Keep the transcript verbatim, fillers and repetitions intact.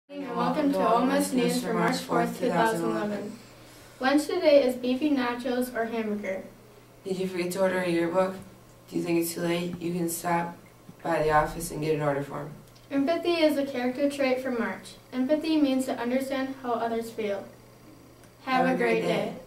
And welcome to O M S News for March fourth, two thousand eleven. Lunch today is beefy nachos or hamburger. Did you forget to order a yearbook? Do you think it's too late? You can stop by the office and get an order form. Empathy is a character trait for March. Empathy means to understand how others feel. Have, Have a great day. day.